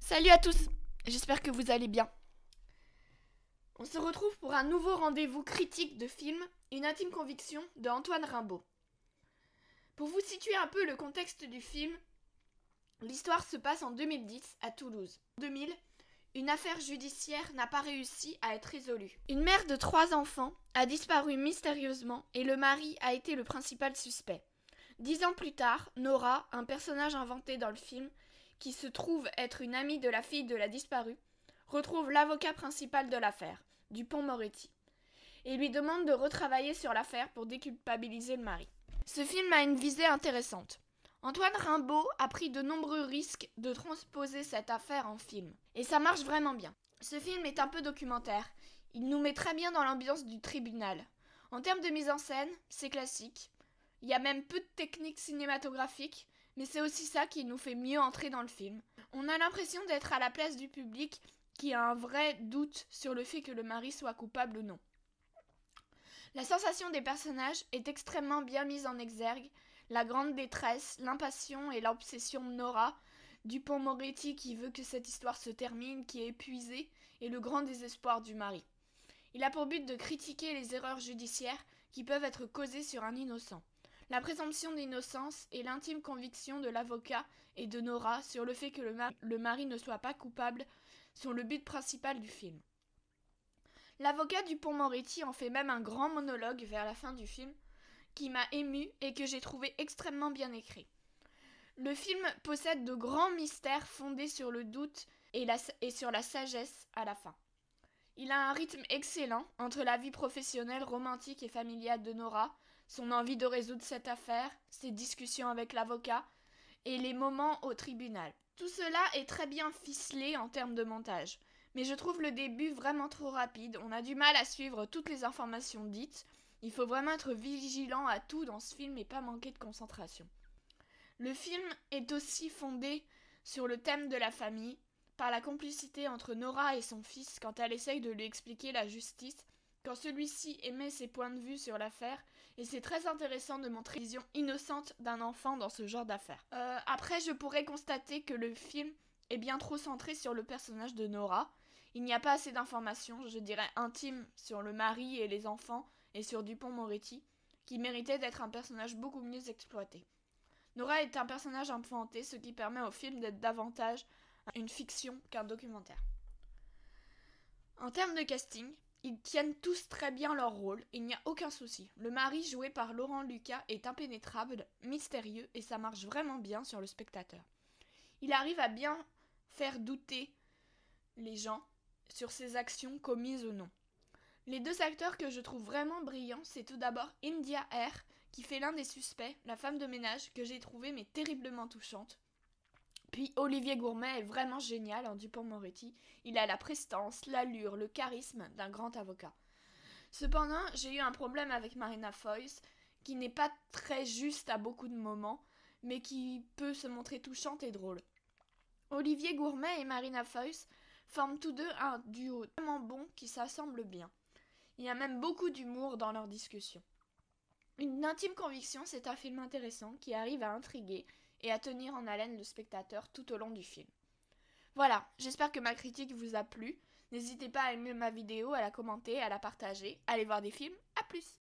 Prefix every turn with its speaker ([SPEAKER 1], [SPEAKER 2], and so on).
[SPEAKER 1] Salut à tous, j'espère que vous allez bien. On se retrouve pour un nouveau rendez-vous critique de film, Une intime conviction de Antoine Rimbaud. Pour vous situer un peu le contexte du film, l'histoire se passe en 2010 à Toulouse. En 2000, une affaire judiciaire n'a pas réussi à être résolue. Une mère de 3 enfants a disparu mystérieusement et le mari a été le principal suspect. 10 ans plus tard, Nora, un personnage inventé dans le film, qui se trouve être une amie de la fille de la disparue, retrouve l'avocat principal de l'affaire, Dupond-Moretti, et lui demande de retravailler sur l'affaire pour déculpabiliser le mari. Ce film a une visée intéressante. Antoine Rimbaud a pris de nombreux risques de transposer cette affaire en film, et ça marche vraiment bien. Ce film est un peu documentaire, il nous met très bien dans l'ambiance du tribunal. En termes de mise en scène, c'est classique. Il y a même peu de techniques cinématographiques, mais c'est aussi ça qui nous fait mieux entrer dans le film. On a l'impression d'être à la place du public qui a un vrai doute sur le fait que le mari soit coupable ou non. La sensation des personnages est extrêmement bien mise en exergue, la grande détresse, l'impatience et l'obsession de Nora, Dupond-Moretti qui veut que cette histoire se termine, qui est épuisé, et le grand désespoir du mari. Il a pour but de critiquer les erreurs judiciaires qui peuvent être causées sur un innocent. La présomption d'innocence et l'intime conviction de l'avocat et de Nora sur le fait que le mari ne soit pas coupable sont le but principal du film. L'avocat Dupond-Moretti en fait même un grand monologue vers la fin du film qui m'a ému et que j'ai trouvé extrêmement bien écrit. Le film possède de grands mystères fondés sur le doute et sur la sagesse à la fin. Il a un rythme excellent entre la vie professionnelle, romantique et familiale de Nora, son envie de résoudre cette affaire, ses discussions avec l'avocat et les moments au tribunal. Tout cela est très bien ficelé en termes de montage, mais je trouve le début vraiment trop rapide, on a du mal à suivre toutes les informations dites, il faut vraiment être vigilant à tout dans ce film et pas manquer de concentration. Le film est aussi fondé sur le thème de la famille, par la complicité entre Nora et son fils quand elle essaye de lui expliquer la justice, quand celui-ci émet ses points de vue sur l'affaire, et c'est très intéressant de montrer la vision innocente d'un enfant dans ce genre d'affaires. Après, je pourrais constater que le film est bien trop centré sur le personnage de Nora. Il n'y a pas assez d'informations, je dirais intimes, sur le mari et les enfants, et sur Dupond-Moretti, qui méritait d'être un personnage beaucoup mieux exploité. Nora est un personnage inventé, ce qui permet au film d'être davantage une fiction qu'un documentaire. En termes de casting, ils tiennent tous très bien leur rôle, il n'y a aucun souci. Le mari joué par Laurent Lucas est impénétrable, mystérieux et ça marche vraiment bien sur le spectateur. Il arrive à bien faire douter les gens sur ses actions commises ou non. Les deux acteurs que je trouve vraiment brillants, c'est tout d'abord India Air, qui fait l'un des suspects, la femme de ménage, que j'ai trouvé mais terriblement touchante. Puis Olivier Gourmet est vraiment génial en Dupond-Moretti. Il a la prestance, l'allure, le charisme d'un grand avocat. Cependant, j'ai eu un problème avec Marina Foïs, qui n'est pas très juste à beaucoup de moments, mais qui peut se montrer touchante et drôle. Olivier Gourmet et Marina Foïs forment tous deux un duo vraiment bon qui s'assemble bien. Il y a même beaucoup d'humour dans leurs discussions. Une intime conviction, c'est un film intéressant qui arrive à intriguer et à tenir en haleine le spectateur tout au long du film. Voilà, j'espère que ma critique vous a plu. N'hésitez pas à aimer ma vidéo, à la commenter, à la partager. Allez voir des films, à plus!